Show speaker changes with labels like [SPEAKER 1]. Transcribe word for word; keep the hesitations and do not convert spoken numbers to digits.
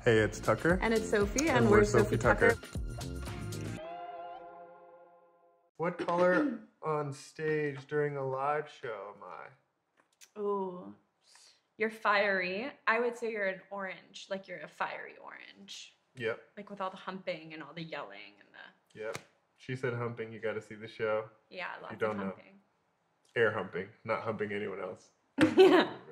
[SPEAKER 1] Hey, it's Tucker.
[SPEAKER 2] And it's Sophie, and,
[SPEAKER 1] And
[SPEAKER 2] we're,
[SPEAKER 1] we're
[SPEAKER 2] Sophie,
[SPEAKER 1] Sophie
[SPEAKER 2] Tucker.
[SPEAKER 1] Tucker. What color on stage during a live show am I?
[SPEAKER 2] Ooh, you're fiery. I would say you're an orange, like you're a fiery orange.
[SPEAKER 1] Yep.
[SPEAKER 2] Like with all the humping and all the yelling and the...
[SPEAKER 1] Yep. She said humping, you gotta see the show.
[SPEAKER 2] Yeah, lots
[SPEAKER 1] you don't
[SPEAKER 2] of
[SPEAKER 1] know.
[SPEAKER 2] humping.
[SPEAKER 1] Air humping, not humping anyone else.
[SPEAKER 2] Yeah.